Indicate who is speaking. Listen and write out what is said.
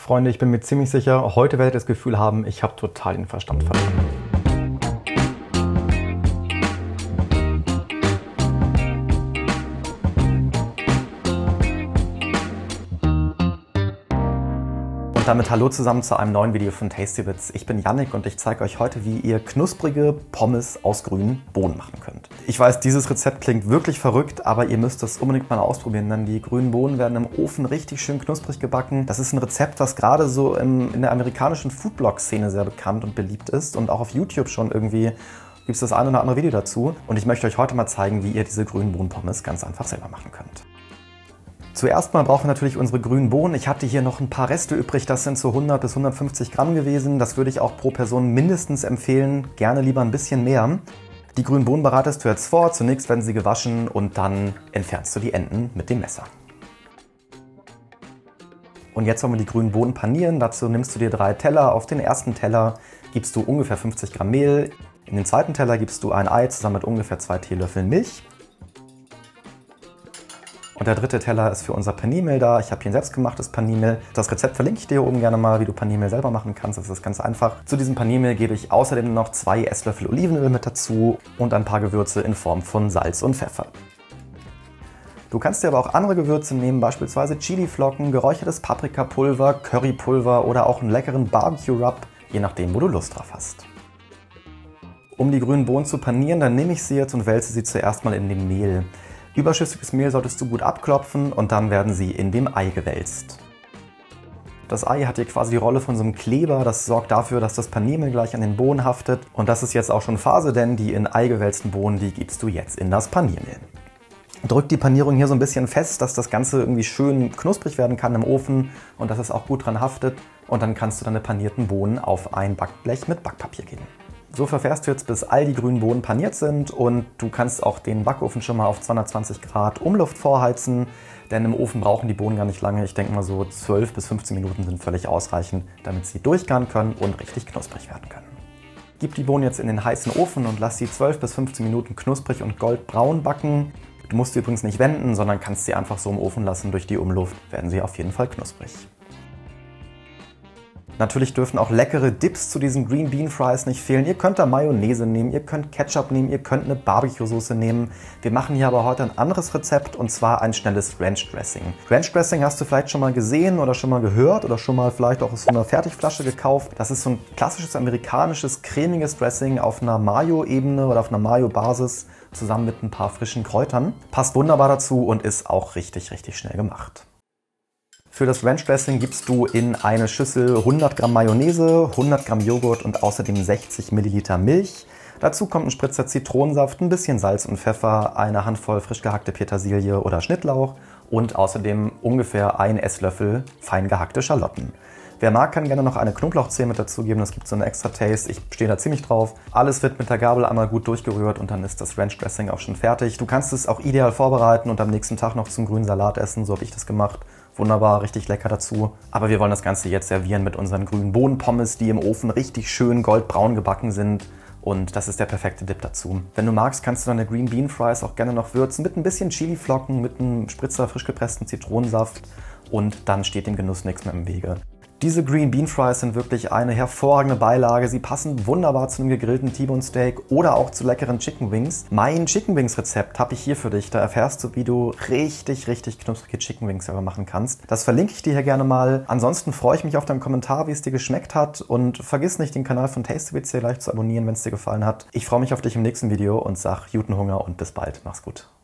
Speaker 1: Freunde, ich bin mir ziemlich sicher, heute werdet ihr das Gefühl haben, ich habe total den Verstand verloren. Und damit hallo zusammen zu einem neuen Video von Tastybits. Ich bin Yannick und ich zeige euch heute, wie ihr knusprige Pommes aus grünen Bohnen machen könnt. Ich weiß, dieses Rezept klingt wirklich verrückt, aber ihr müsst das unbedingt mal ausprobieren, denn die grünen Bohnen werden im Ofen richtig schön knusprig gebacken. Das ist ein Rezept, was gerade so in der amerikanischen Foodblog-Szene sehr bekannt und beliebt ist und auch auf YouTube schon irgendwie gibt es das ein oder andere Video dazu. Und ich möchte euch heute mal zeigen, wie ihr diese grünen Bohnenpommes ganz einfach selber machen könnt. Zuerst mal brauchen wir natürlich unsere grünen Bohnen. Ich hatte hier noch ein paar Reste übrig, das sind so 100 bis 150 Gramm gewesen. Das würde ich auch pro Person mindestens empfehlen, gerne lieber ein bisschen mehr. Die grünen Bohnen bereitest du jetzt vor. Zunächst werden sie gewaschen und dann entfernst du die Enden mit dem Messer. Und jetzt wollen wir die grünen Bohnen panieren. Dazu nimmst du dir 3 Teller. Auf den ersten Teller gibst du ungefähr 50 Gramm Mehl. In den zweiten Teller gibst du ein Ei zusammen mit ungefähr 2 Teelöffeln Milch. Und der dritte Teller ist für unser Paniermehl da. Ich habe hier ein selbstgemachtes Paniermehl. Das Rezept verlinke ich dir hier oben gerne mal, wie du Paniermehl selber machen kannst. Das ist ganz einfach. Zu diesem Paniermehl gebe ich außerdem noch 2 Esslöffel Olivenöl mit dazu und ein paar Gewürze in Form von Salz und Pfeffer. Du kannst dir aber auch andere Gewürze nehmen, beispielsweise Chiliflocken, geräuchertes Paprikapulver, Currypulver oder auch einen leckeren Barbecue-Rub, je nachdem, wo du Lust drauf hast. Um die grünen Bohnen zu panieren, dann nehme ich sie jetzt und wälze sie zuerst mal in dem Mehl. Überschüssiges Mehl solltest du gut abklopfen und dann werden sie in dem Ei gewälzt. Das Ei hat hier quasi die Rolle von so einem Kleber, das sorgt dafür, dass das Paniermehl gleich an den Bohnen haftet. Und das ist jetzt auch schon Phase, denn die in Ei gewälzten Bohnen, die gibst du jetzt in das Paniermehl. Drück die Panierung hier so ein bisschen fest, dass das Ganze irgendwie schön knusprig werden kann im Ofen und dass es auch gut dran haftet. Und dann kannst du deine panierten Bohnen auf ein Backblech mit Backpapier geben. So verfährst du jetzt, bis all die grünen Bohnen paniert sind und du kannst auch den Backofen schon mal auf 220 Grad Umluft vorheizen, denn im Ofen brauchen die Bohnen gar nicht lange. Ich denke mal so 12 bis 15 Minuten sind völlig ausreichend, damit sie durchgaren können und richtig knusprig werden können. Gib die Bohnen jetzt in den heißen Ofen und lass sie 12 bis 15 Minuten knusprig und goldbraun backen. Du musst sie übrigens nicht wenden, sondern kannst sie einfach so im Ofen lassen. Durch die Umluft werden sie auf jeden Fall knusprig. Natürlich dürfen auch leckere Dips zu diesen Green Bean Fries nicht fehlen. Ihr könnt da Mayonnaise nehmen, ihr könnt Ketchup nehmen, ihr könnt eine Barbecue-Soße nehmen. Wir machen hier aber heute ein anderes Rezept und zwar ein schnelles Ranch Dressing. Ranch Dressing hast du vielleicht schon mal gesehen oder schon mal gehört oder schon mal vielleicht auch aus so einer Fertigflasche gekauft. Das ist so ein klassisches amerikanisches cremiges Dressing auf einer Mayo-Ebene oder auf einer Mayo-Basis zusammen mit ein paar frischen Kräutern. Passt wunderbar dazu und ist auch richtig, richtig schnell gemacht. Für das Ranch Dressing gibst du in eine Schüssel 100 Gramm Mayonnaise, 100 Gramm Joghurt und außerdem 60 Milliliter Milch. Dazu kommt ein Spritzer Zitronensaft, ein bisschen Salz und Pfeffer, eine Handvoll frisch gehackte Petersilie oder Schnittlauch und außerdem ungefähr 1 Esslöffel fein gehackte Schalotten. Wer mag, kann gerne noch eine Knoblauchzehe mit dazugeben, das gibt so einen extra Taste. Ich stehe da ziemlich drauf. Alles wird mit der Gabel einmal gut durchgerührt und dann ist das Ranch Dressing auch schon fertig. Du kannst es auch ideal vorbereiten und am nächsten Tag noch zum grünen Salat essen, so habe ich das gemacht. Wunderbar, richtig lecker dazu. Aber wir wollen das Ganze jetzt servieren mit unseren grünen Bohnenpommes, die im Ofen richtig schön goldbraun gebacken sind. Und das ist der perfekte Dip dazu. Wenn du magst, kannst du deine Green Bean Fries auch gerne noch würzen mit ein bisschen Chiliflocken, mit einem Spritzer frisch gepressten Zitronensaft und dann steht dem Genuss nichts mehr im Wege. Diese Green Bean Fries sind wirklich eine hervorragende Beilage. Sie passen wunderbar zu einem gegrillten T-Bone Steak oder auch zu leckeren Chicken Wings. Mein Chicken Wings Rezept habe ich hier für dich. Da erfährst du, wie du richtig, richtig knusprige Chicken Wings selber machen kannst. Das verlinke ich dir hier gerne mal. Ansonsten freue ich mich auf deinen Kommentar, wie es dir geschmeckt hat. Und vergiss nicht, den Kanal von Tastybits hier gleich zu abonnieren, wenn es dir gefallen hat. Ich freue mich auf dich im nächsten Video und sag guten Hunger und bis bald. Mach's gut.